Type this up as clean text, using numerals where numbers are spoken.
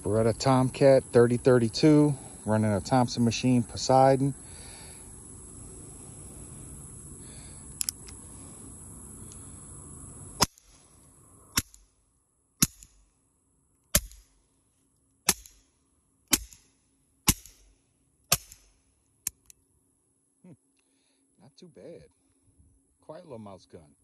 Beretta Tomcat 3032, running a Thompson machine, Poseidon. Not too bad. Quiet little mouse gun.